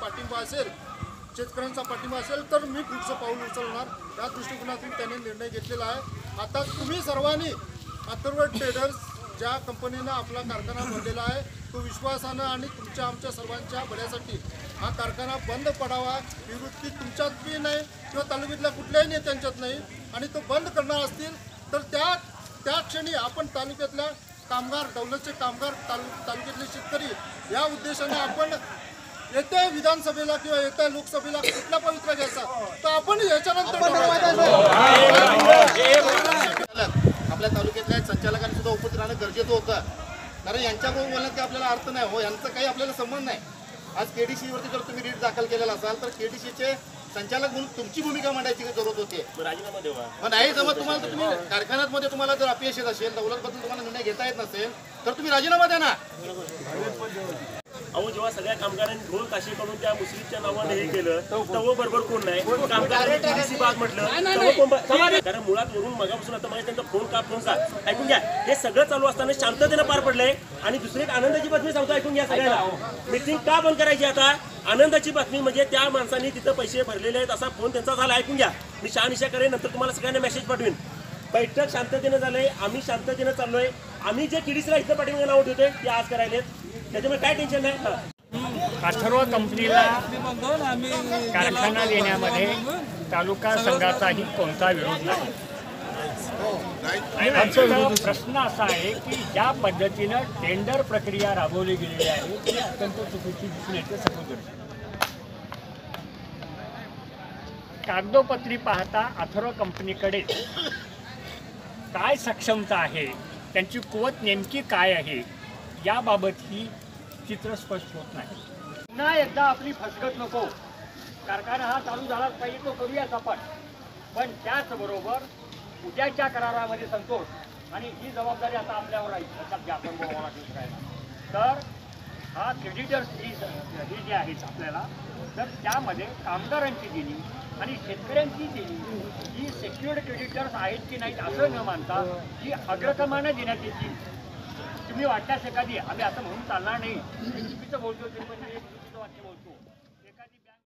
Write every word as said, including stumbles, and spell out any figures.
पाठिंबा असेल, शेतकऱ्यांचा पाठिंबा असेल तर मी पुढचं पाऊल उचलणार या दृष्टिकोनातून त्यांनी निर्णय घेतलेला आहे। आता तुम्ही सर्वांनी अथर्व ट्रेडर्स ज्या कंपनीनं आपला कारखाना भरलेला आहे तो विश्वासानं आणि तुमच्या आमच्या सर्वांच्या भल्यासाठी हा कारखाना बंद पडावा ही वृत्ती तुमच्यातही नाही किंवा तालुक्यातल्या कुठल्याही नेत्यांच्यात नाही आणि तो बंद करणार असतील तर त्या त्या क्षणी आपण तालुक्यातल्या कामगार दौलतचे कामगार तालु तालुक्यातले शेतकरी या उद्देशाने आपण येत्या विधानसभेला किंवा येत्या लोकसभेला कुठला पवित्रा घ्यायचा तर आपण याच्यानंतर आपल्या तालुक्यातल्या संचालकांनी सुद्धा उपस्थित राहणं गरजेचं होतं, कारण यांच्याकडून बोलण्यात काही आपल्याला अर्थ नाही हो, यांचा काही आपल्याला संबंध नाही। आज केडीसीवरती जर तुम्ही रीट दाखल केलेला असाल तर केडीसीचे संचालक म्हणून तुमची भूमिका मांडायची जरूरत होती। राजीनामा देवा मग नाही जमत तुम्हाला, तर तुम्ही कारखान्यामध्ये तुम्हाला जर अपयश येत असेल, दौलतबद्दल तुम्हाला निर्णय घेता येत नसेल तर तुम्ही राजीनामा द्या ना। अहो जेव्हा सगळ्या कामगारांनी ढोल ताशे करून त्या मुस्लिमच्या नावाने हे केलं तेव्हा बरोबर कोण नाही, कामगारांनी टीडीसी बाग म्हटलं, कारण मुळात वरून मगापासून आता माहिती त्यांचा फोन का फोन का ऐकून घ्या, हे सगळं चालू असताना शांततेनं पार पडलंय। आणि दुसरी एक आनंदाची बातमी सांगतो, ऐकून घ्या सगळ्यांना, मीटिंग का बंद करायची आता, आनंदाची बातमी म्हणजे त्या माणसांनी तिथं पैसे भरलेले आहेत असा फोन त्यांचा झाला। ऐकून घ्या, मी शहानिशा करेन, नंतर तुम्हाला सगळ्यांना मेसेज पाठवेन। बैठक शांततेनं झालंय, आम्ही शांततेनं चाललोय, आम्ही जे केडीसीला इथं पाठीमागे नाव ठेवतोय ते आज करायलेत, त्याच्यामुळे काय टेन्शन नाही। अथर्व कंपनीला कारखाना देण्यामध्ये तालुका संघाचाही कोणता विरोध नाही। फक्त प्रश्न असा आहे की ज्या पद्धतीनं टेंडर प्रक्रिया राबवली गेलेली आहे ती अत्यंत चुकीची दिसून येते। समुद्र कागदोपत्री पाहता अथर्व कंपनीकडे काय सक्षमता आहे, त्यांची कुवत नेमकी काय आहे याबाबत ही चित्र स्पष्ट होत नाही। पुन्हा एकदा आपली फसगत नको, कारखाना हा चालू झालाच पाहिजे, तो करूयाच आपण, पण त्याचबरोबर उद्याच्या करारामध्ये संतोष आणि ही जबाबदारी आता आपल्यावर आहे लक्षात घ्या आपण करायला। तर हा क्रेडिटर्स ही ही जी आहेत आपल्याला, तर त्यामध्ये कामगारांची देणी आणि शेतकऱ्यांची देणी ही सेक्युअर्ड क्रेडिटर्स आहेत की नाहीत असं न मानता ही अग्रक्रमानं देण्यात येतील। तुम्ही वाटल्यास एखादी आम्ही असं म्हणून चालणार नाही, मी चुकीचं बोलतो ते पण मी चुकीचं वाक्य बोलतो।